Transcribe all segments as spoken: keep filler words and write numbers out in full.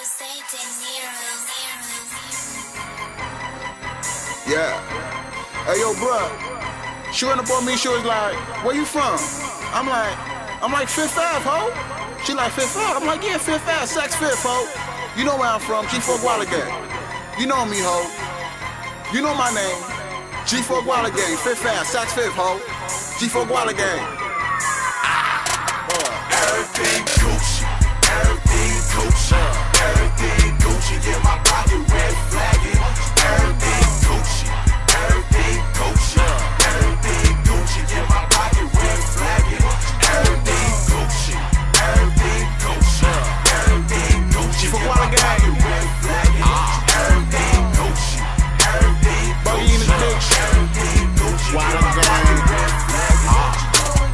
Yeah. Hey, yo, bruh. She went up on me, she was like, where you from? I'm like, I'm like Fifth Ave, ho. She like, Fifth Ave? I'm like, yeah, Fifth Ave, Saks Fifth, ho. You know where I'm from, G four Guala Gang. You know me, ho. You know my name. G four Guala Gang, Fifth Ave, Saks Fifth, ho. G four Guala Gang. Everything Gucci, everything Gucci, everything Gucci. In my pocket, red flagging. Everything Gucci, everything Gucci, everything Gucci. In my pocket, red flagging. Everything Gucci, everything Gucci, everything Gucci. In my pocket, red flagging. Everything Gucci, everything Gucci, everything Gucci. In my pocket, red flagging.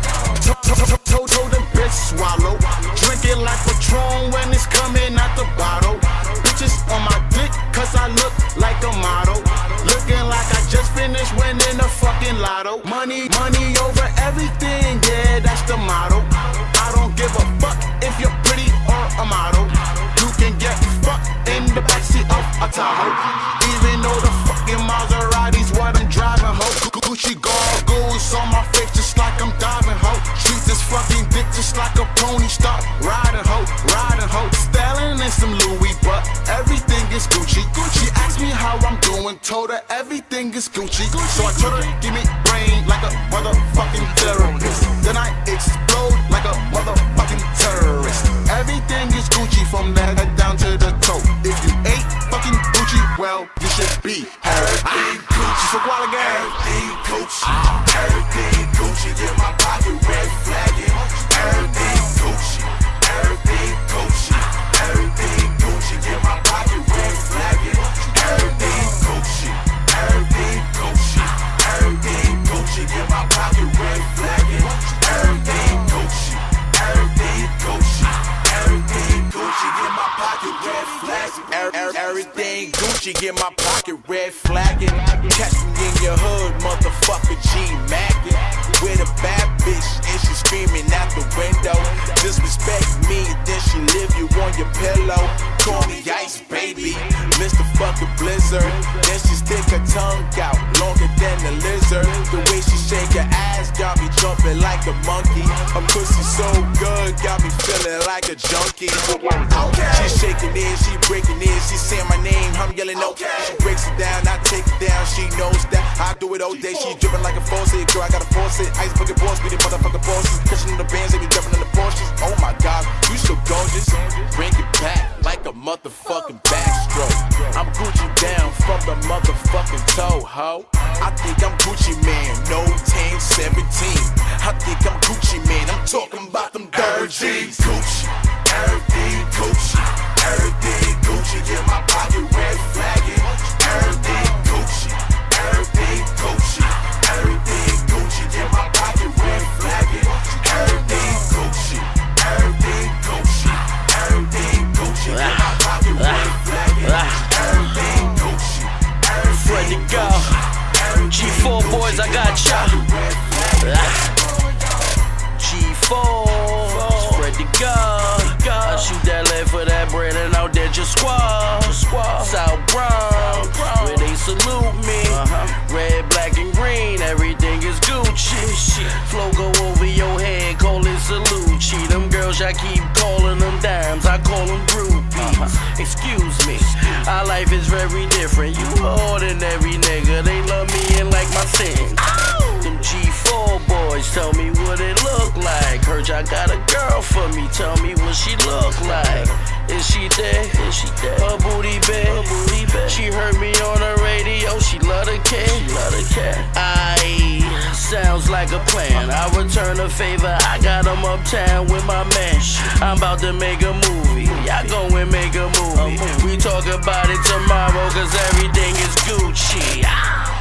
Told them bitch swallow. Drink it like Patron when it's coming out the bottle. Bitches on my dick cause I look like a model. Looking like I just finished winning a fucking lotto. Money, money over everything, yeah, that's the motto. I don't give a fuck if you're pretty or a model. You can get fucked in the backseat of a Tahoe. Even though the fucking Maserati's what I'm driving, ho. Gucci goggles on my face just like I'm diving, ho. Treat this fucking dick just like a pony. Stop riding, ho, riding, ho. Styling in some Louis, but everything is Gucci. Gucci asked me how I'm doing, told her everything is Gucci. So I told her, give me brain like a motherfucking therapist. Then I explode like a motherfucking terrorist. Everything is Gucci from the head down to the toe. If you ain't fucking Gucci, well, you should be everything Gucci. So Guala Gang, everything Gucci, everything Gucci. In my pocket, red flagging. Everything Gucci, everything Gucci, everything Gucci. In my pocket, red flagging. Everything Gucci, everything Gucci, everything Gucci. In my pocket, red flagging. Everything Gucci, everything Gucci, everything Gucci. In my pocket, red flagging. Everything Gucci. In my pocket, red flagging. Catch me in your hood, motherfucker, G-Mackin'. With a bad bitch and she screaming out the window. Disrespect me, then she leave you on your pillow. Call me Ice Baby, Mister Fucking Blizzard. Then she stick her tongue out longer than a lizard. The way she shake her ass got me jumping like a monkey. Her pussy so good, got me feeling like a junkie. Okay. She shaking it, she breaking it, she saying my name, I'm yelling okay. She breaks it down, I take it down, she knows that I do it all day. She dripping like a faucet, girl I gotta force it. Ice bucket boss, be the motherfucking bosses. Catching in the bands, they be jumping in the Porsches. Oh my God, you so gorgeous. Bring it back like a motherfucking backstroke. I'm Gucci down from the motherfucking toe, ho. I think I'm Gucci man, no ten seventeen. I think I'm Gucci man, I'm talking about them dirty G's. Gucci, everything Gucci, everything Gucci. In my pocket, red flagging. Everything Gucci, everything Gucci, everything Gucci. In my pocket, red flagging. Everything Gucci, everything Gucci, everything Gucci. In my pocket, red flagging. Everything Gucci, everything Gucci. G four boys, I got ya. G four, spread the gun. I shoot that lead for that bread and out there just squad. South Bronx, where they salute me. Red, black, and green, everything is Gucci. Flow go over your head, call it Salucci. Them girls, I keep calling them dimes, I call them groupies. Excuse me, our life is very different. You ordinary nigga, they love me and like my sins. Them G four boys, tell me what it look like. Heard y'all got a girl for me, tell me what she look like. Is she there? Is she there? Her booty big. Her booty big. She heard me on the radio. She love the cat. She love the cat. I sounds like a plan. I return a favor. I got 'em uptown with my man. I'm about to make a movie. Y'all go and make a movie. We talk about it tomorrow, cause everything is Gucci.